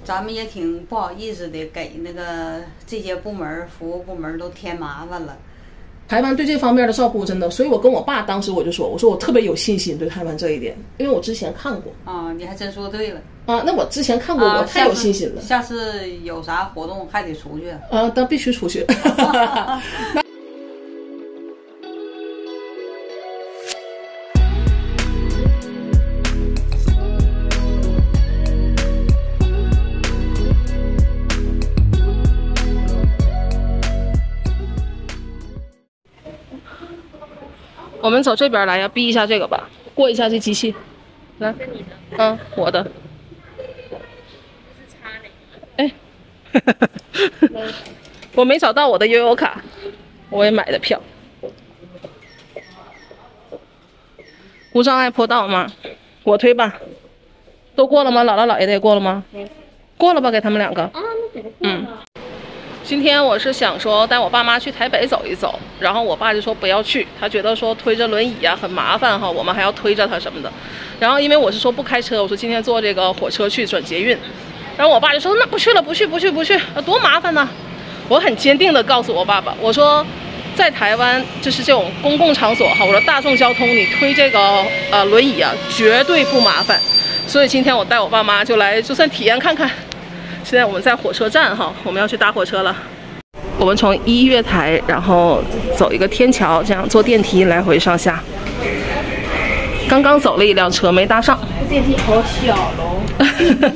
咱们也挺不好意思的，给那个这些部门服务部门都添麻烦了。 台湾对这方面的照顾真的，所以我跟我爸当时我就说，我说我特别有信心对台湾这一点，因为我之前看过。 啊，你还真说对了。 啊，那我之前看过，我太有信心了。 下次有啥活动还得出去。 啊，那必须出去。我们走这边来，要逼一下这个吧，过一下这机器。来，嗯，我的。哎，我没找到我的悠游卡，我也买的票。无障碍坡道吗？我推吧。都过了吗？姥姥姥爷的也过了吗？过了吧，给他们2个。嗯。今天我是想说带我爸妈去台北走一走，然后我爸就说不要去，他觉得说推着轮椅啊很麻烦哈，我们还要推着他什么的。然后因为我是说不开车，我说今天坐这个火车去转捷运，然后我爸就说那不去了，不去，多麻烦呢。我很坚定的告诉我爸爸，我说在台湾就是这种公共场所哈，我说大众交通你推这个轮椅啊绝对不麻烦。所以今天我带我爸妈就来就算体验看看。现在我们在火车站哈，我们要去搭火车了。我们从1月台，然后走一个天桥，这样坐电梯来回上下。刚刚走了一辆车，没搭上。 电梯好小喽。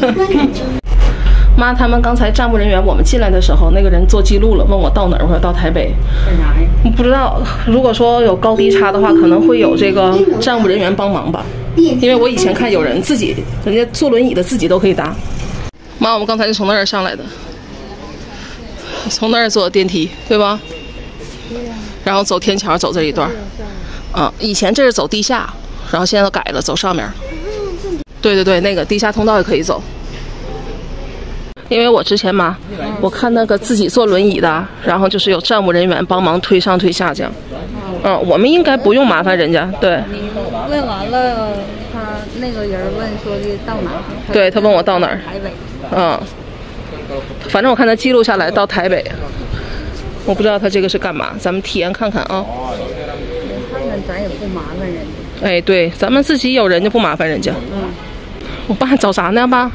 妈，他们刚才站务人员，我们进来的时候，那个人做记录了，问我到哪儿，我说到台北。 干啥呀？ 不知道，如果说有高低差的话，可能会有这个站务人员帮忙吧。因为我以前看有人自己，人家坐轮椅的自己都可以搭。妈，我们刚才是从那儿上来的，从那儿坐电梯，对吧？然后走天桥，走这一段。以前这是走地下，然后现在都改了，走上面。对，那个地下通道也可以走。因为我之前嘛，我看那个自己坐轮椅的，然后就是有站务人员帮忙推上推下这样。我们应该不用麻烦人家，对。 问完了，他那个人问说的到哪儿？ 对，他问我到哪儿？ 台北。 反正我看他记录下来到台北，我不知道他这个是干嘛，咱们体验看看啊。 看看咱也不麻烦人家。 哎，对，咱们自己有人就不麻烦人家。我爸找啥呢，爸？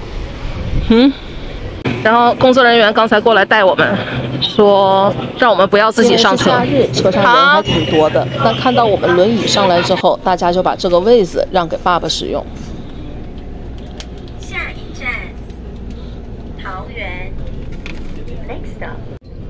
然后工作人员刚才过来带我们，说让我们不要自己上车。夏日车上人还挺多的，但看到我们轮椅上来之后，大家就把这个位子让给爸爸使用。 下一站，桃园 ，Next stop。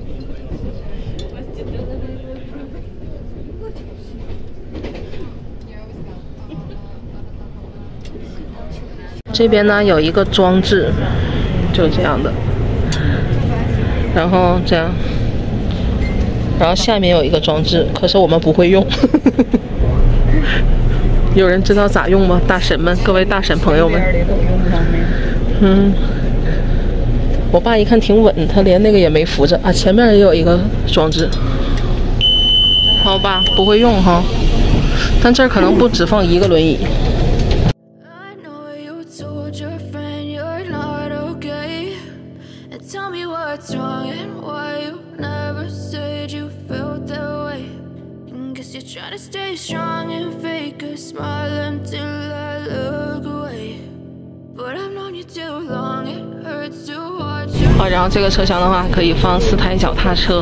这边呢有一个装置，就是这样的，然后这样，然后下面有一个装置，可是我们不会用。有人知道咋用吗？大神们，各位大神朋友们。我爸一看挺稳，他连那个也没扶着啊。前面也有一个装置，好吧，不会用哈。但这儿可能不只放一个轮椅。好，然后这个车厢的话可以放4台脚踏车。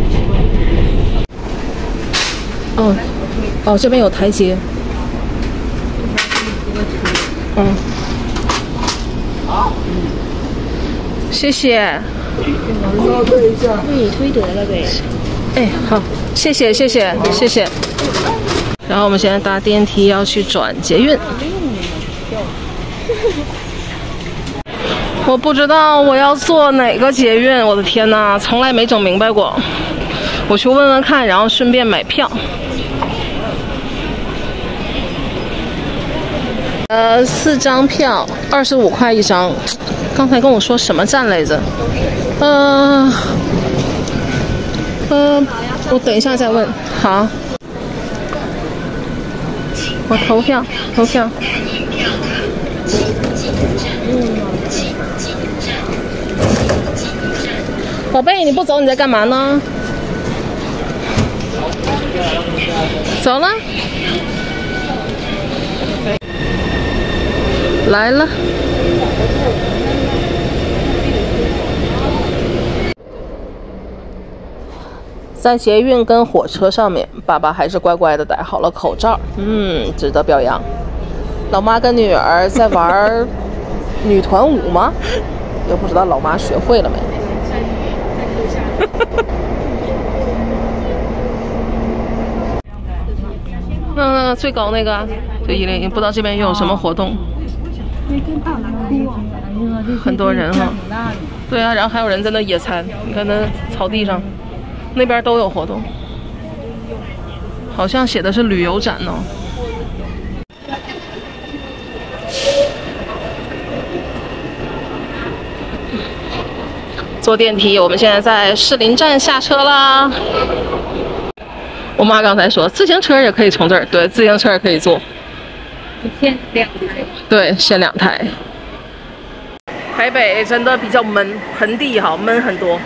这边有台阶。谢谢。 你推得了呗。 哎，好，谢谢。然后我们现在搭电梯要去转捷运。我不知道我要坐哪个捷运，我的天哪，从来没整明白过。我去问问看，然后顺便买票。4张票，25块1张。刚才跟我说什么站来着？我等一下再问。好，我投票。 宝贝，你不走你在干嘛呢？走了，来了。在捷运跟火车上面，爸爸还是乖乖的戴好了口罩，值得表扬。老妈跟女儿在玩女团舞吗？也不知道老妈学会了没。那最高那个，这101，不知道这边又有什么活动。很多人哈。对啊，然后还有人在那野餐，你看那草地上。那边都有活动，好像写的是旅游展哦。坐电梯，我们现在在士林站下车啦。我妈刚才说，自行车也可以从这儿，对，自行车也可以坐。 限2台。对， 限2台。台北真的比较闷，盆地哈闷很多。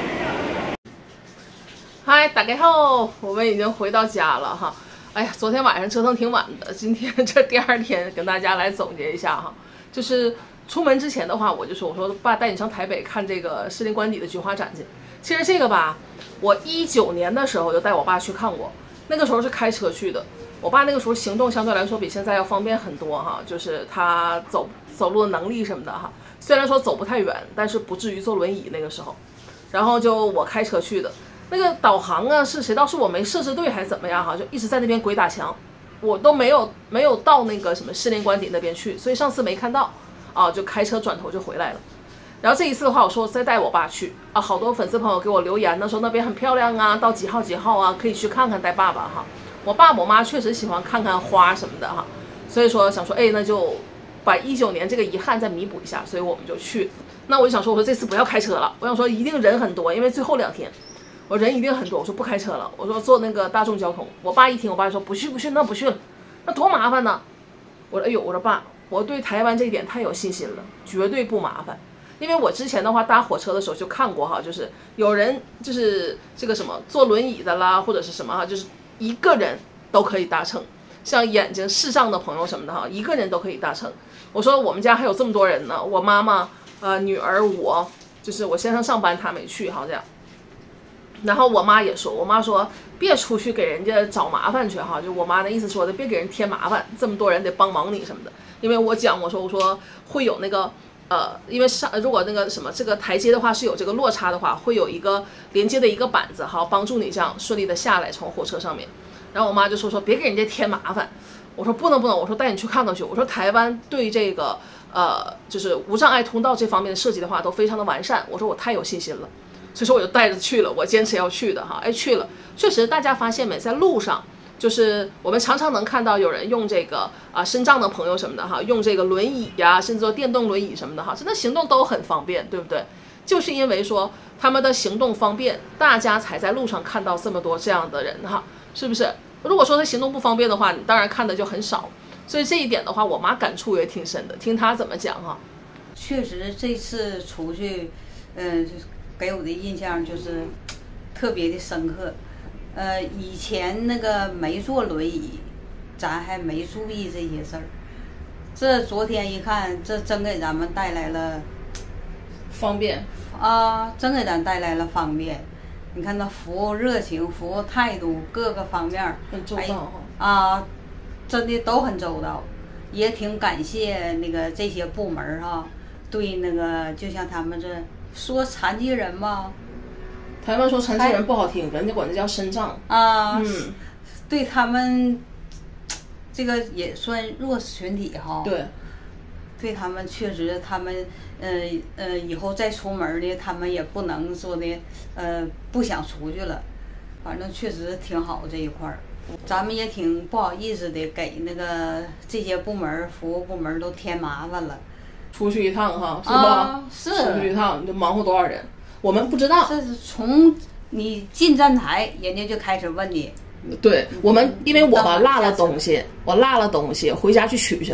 嗨，大家好，我们已经回到家了哈。哎呀，昨天晚上折腾挺晚的，今天这第2天跟大家来总结一下哈。就是出门之前的话，我说爸带你上台北看这个士林官邸的菊花展去。其实这个吧，我19年的时候就带我爸去看过，那个时候是开车去的。我爸那个时候行动相对来说比现在要方便很多哈，就是他走路的能力什么的哈。虽然说走不太远，但是不至于坐轮椅那个时候。然后就我开车去的。那个导航啊是谁？倒是我没设置对还是怎么样哈？就一直在那边鬼打墙，我都没有到那个什么士林官邸那边去，所以上次没看到啊，就开车转头就回来了。然后这一次的话，我说再带我爸去啊，好多粉丝朋友给我留言呢，说那边很漂亮啊，到几号啊，可以去看看，带爸爸哈。我爸我妈确实喜欢看看花什么的哈，所以说想说，哎，那就把19年这个遗憾再弥补一下，所以我们就去。那我就想说，我说这次不要开车了，我想说一定人很多，因为最后2天。我人一定很多，我说不开车了，我说坐那个大众交通。我爸一听，我爸说不去，那不去了，那多麻烦呢。我说哎呦，我说爸，我对台湾这一点太有信心了，绝对不麻烦。因为我之前的话搭火车的时候就看过哈，就是有人就是这个什么坐轮椅的啦，或者是什么哈，就是一个人都可以搭乘，像眼睛视障的朋友什么的哈，一个人都可以搭乘。我说我们家还有这么多人呢，我妈妈、女儿我，就是我先生上班他没去哈这样。然后我妈也说，我妈说别出去给人家找麻烦去哈，就我妈的意思说的，别给人添麻烦，这么多人得帮忙你什么的。因为我说会有那个因为如果那个什么这个台阶的话是有这个落差的话，会有一个连接的一个板子哈，帮助你这样顺利的下来从火车上面。然后我妈就说别给人家添麻烦。我说不能，我说带你去看看去。我说台湾对这个就是无障碍通道这方面的设计的话都非常的完善，我说我太有信心了。所以说我就带着去了，我坚持要去的哈，哎去了，确实大家发现没，在路上就是我们常常能看到有人用这个身障的朋友什么的哈，用这个轮椅呀，甚至说电动轮椅什么的哈，真的行动都很方便，对不对？就是因为说他们的行动方便，大家才在路上看到这么多这样的人哈，是不是？如果说他行动不方便的话，你当然看的就很少。所以这一点的话，我妈感触也挺深的，听她怎么讲哈。 确实这次出去，给我的印象就是特别的深刻。以前那个没坐轮椅，咱还没注意这些事儿。这昨天一看，这真给咱们带来了方便啊，真给咱带来了方便。你看那服务热情、服务态度各个方面很周到啊，真的都很周到，也挺感谢那个这些部门哈，对那个就像他们这说残疾人嘛， 台湾说残疾人不好听，人家管这叫身障啊，对他们这个也算弱势群体哈， 对， 对他们确实他们以后再出门的他们也不能说的不想出去了，反正确实挺好这一块儿。咱们也挺不好意思的，给那个这些部门服务部门都添麻烦了。 出去一趟哈，是吧？ 是出去一趟，你就忙活多少人？我们不知道。 这是从你进站台，人家就开始问你。 对我们，因为我吧落了东西，回家去取去了。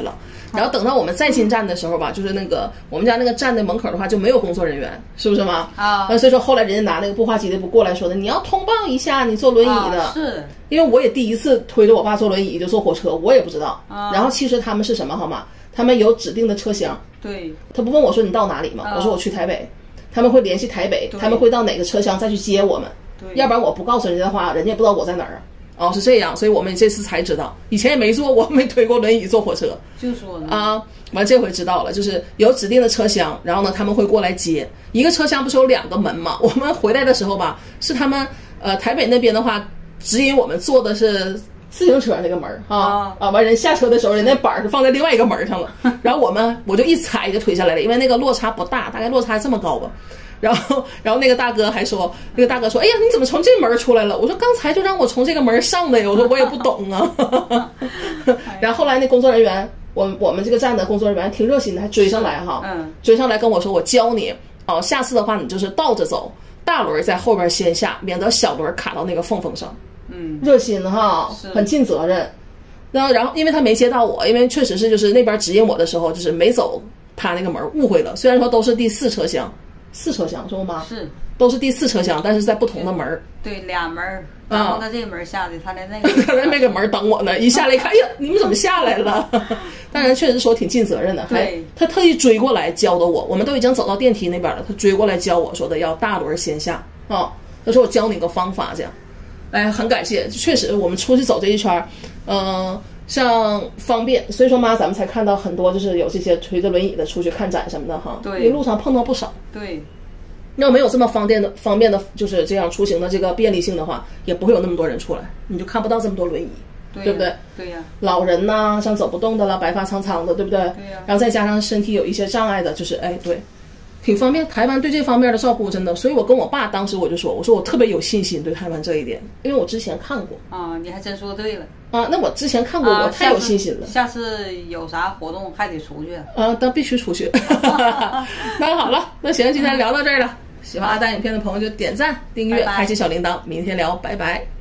然后等到我们再进站的时候吧，就是那个我们家那个站的门口的话就没有工作人员，是不是嘛？ 啊， 所以说后来人家拿那个步话机的不过来说的，你要通报一下你坐轮椅的。 是， 因为我也第一次推着我爸坐轮椅就坐火车，我也不知道。然后其实他们是什么好吗？他们有指定的车厢。 对。 他不问我说你到哪里吗？我说我去台北。他们会联系台北，他们会到哪个车厢再去接我们。 对。 要不然我不告诉人家的话，人家也不知道我在哪儿啊。哦，是这样，所以我们这次才知道，以前也没坐过，没推过轮椅坐火车。 就说呢啊，完这回知道了，就是有指定的车厢，然后呢他们会过来接。一个车厢不是有2个门嘛？我们回来的时候吧，是他们台北那边的话指引我们坐的是自行车那个门完人下车的时候，人那板是放在另外一个门上了，然后我就一踩就推下来了，因为那个落差不大，大概落差这么高吧。然后那个大哥还说，哎呀，你怎么从这门出来了？我说刚才就让我从这个门上的呀。我说我也不懂啊。然后后来那工作人员，我们这个站的工作人员挺热心的，还追上来哈，追上来跟我说，我教你哦，下次的话你就是倒着走，大轮在后边先下，免得小轮卡到那个缝上。热心哈，很尽责任。然后因为他没接到我，因为确实是就是那边指引我的时候，就是没走他那个门，误会了。虽然说都是第4车厢。4车厢是吗？ 是， 都是第4车厢，但是在不同的门。 对，2门，然后他这个门下的，他在那个他在那个门等我呢。一下来一看，哎呀，你们怎么下来了？当然，确实说挺尽责任的，还他特意追过来教的我。我们都已经走到电梯那边了，他追过来教我说的要大轮先下啊。他说我教你个方法，这样。哎，很感谢，确实我们出去走这一圈，像方便，所以说妈咱们才看到很多就是有这些推着轮椅的出去看展什么的哈。 对， 一路上碰到不少。 对， 要没有这么方便的，就是这样出行的这个便利性的话，也不会有那么多人出来，你就看不到这么多轮椅，对不对？ 对呀。 老人呐，像走不动的了，白发苍苍的，对不对？ 对呀。 然后再加上身体有一些障碍的，就是对。挺方便，台湾对这方面的照顾真的，所以我跟我爸当时我说我特别有信心对台湾这一点，因为我之前看过啊，你还真说对了啊，那我之前看过，我太有信心了。 下次有啥活动还得出去啊，那必须出去。那好了，那行，今天聊到这儿了。喜欢阿丹影片的朋友就点赞、订阅、开启小铃铛，明天聊，拜拜。